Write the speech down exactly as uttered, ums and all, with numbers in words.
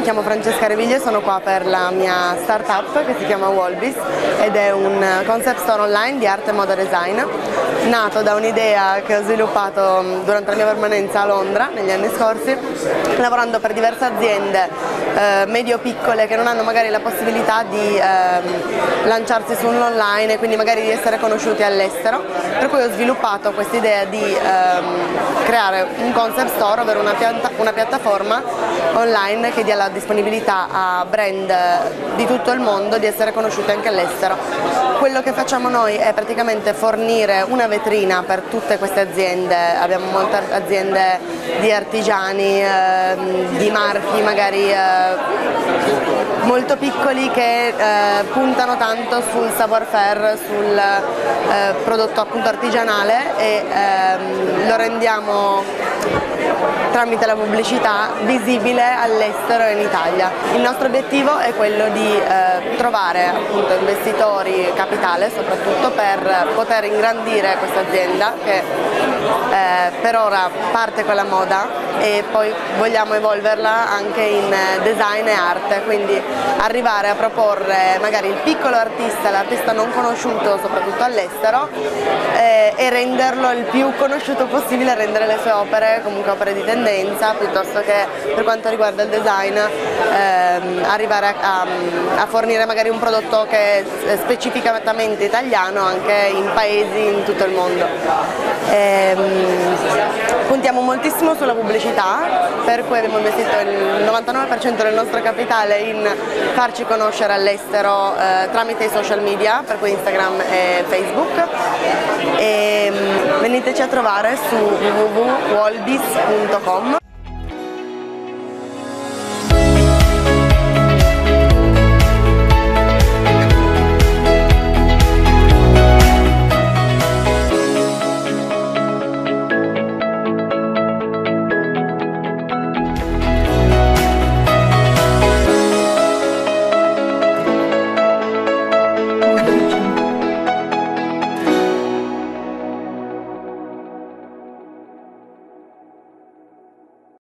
chiamo Francesca Reviglio e sono qua per la mia startup che si chiama Wallbis ed è un concept store online di arte e moda design nato da un'idea che ho sviluppato durante la mia permanenza a Londra negli anni scorsi, lavorando per diverse aziende eh, medio-piccole che non hanno magari la possibilità di eh, lanciarsi su un online e quindi magari di essere conosciuti all'estero, per cui ho sviluppato questa idea di ehm, creare un concept store, ovvero una, pianta, una piattaforma online che dia la disponibilità a brand di tutto il mondo di essere conosciuti anche all'estero. Quello che facciamo noi è praticamente fornire una vetrina per tutte queste aziende, abbiamo molte aziende di artigiani, eh, di marchi magari eh, molto piccoli che eh, puntano tanto sul savoir-faire, sul eh, prodotto appunto artigianale e ehm, lo rendiamo tramite la pubblicità visibile all'estero e in Italia. Il nostro obiettivo è quello di eh, trovare appunto investitori, capitale soprattutto, per poter ingrandire questa azienda che eh, per ora parte con la moda e poi vogliamo evolverla anche in design e arte, quindi arrivare a proporre magari il piccolo artista, l'artista non conosciuto soprattutto all'estero eh, e renderlo il più conosciuto possibile, rendere le sue opere comunque opere di tendenza, piuttosto che per quanto riguarda il design ehm, arrivare a, a, a fornire magari un prodotto che è specificatamente italiano anche in paesi in tutto il mondo. Ehm, puntiamo moltissimo sulla pubblicità, per cui abbiamo investito il novantanove per cento del nostro capitale in farci conoscere all'estero eh, tramite i social media, per cui Instagram e Facebook. E, veniteci a trovare su w w w punto wallbis punto com.